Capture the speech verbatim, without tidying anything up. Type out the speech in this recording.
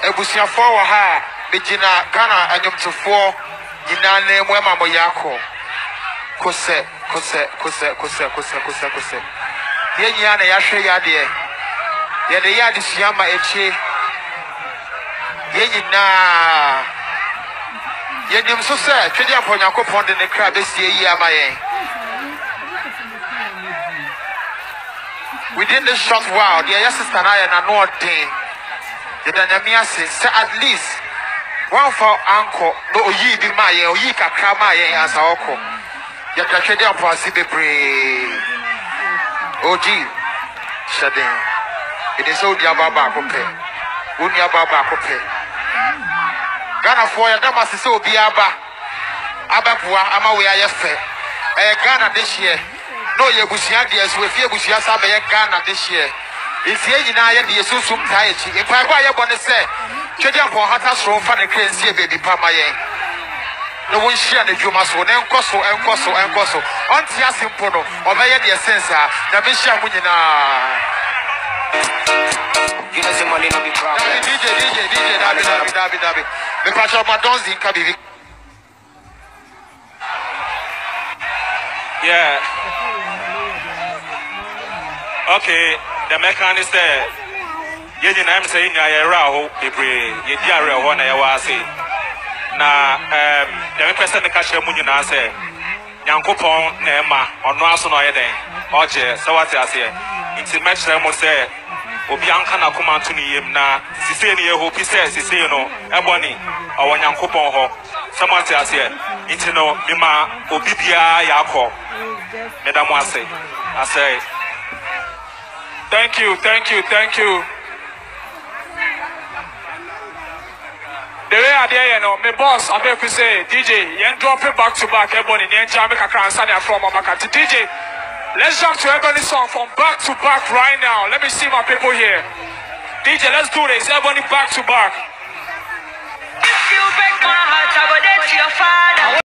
ebusiafo wa ha begina Ghana anyomtofo nyina na emu ema moyako kose kose kose kose kose kose kose ye nyia na yahwe yade ye de yade siama echi ye nyina ye nim so se twede aponyakopon de ne kra besie yi amaye within this short while the yes sister na na no odin the dynamiase say at least one for anko no oyi bi ma ye oyi kakra ma ye asa oko ya twede apoasi bebre oji shaden it is so dia baba kope unia baba kope Ghana for ya damasi se obi aba abapoa ama we ayefe eh Ghana this year no ye busia de so efie busia sa be ye Ghana this year ifie nyina ye de susum tai chi ipa ba ye bone se twede apon hata so fa ne krensi e baby pa ma ye no won share na dwuma so na enkoso enkoso enkoso onti asimpo no obeye de sense a na me share mu nyina You know, money no be problem. D J, D J, D J, Dabi, Dabi, Dabi, Dabi. Me pasha madonzi inka bibi. Yeah. Okay. The mechanic said, "Ye di na em say nya ye ra ho bebre. Ye di are ho na ye wa ase. Na um the person me ka hye mu nyina say, Nyankopon na ema ono aso no ye den. Oje, so what ase. Inti match them say obi anka na koma to ni yem na sise ni ye hope say sise no Ebony awo Nyankopon ho somate ase nti no mema obi bia yakọ medamo ase I say thank you thank you thank you the way I dey you know me boss I beg you say D J yen drop it back to back Ebony yen jam kakra answer from Amaka D J. Let's jump to Ebony's song from back to back right now. Let me see my people here. D J, let's do this. Ebony back to back. If you break my heart, I will dead to your father.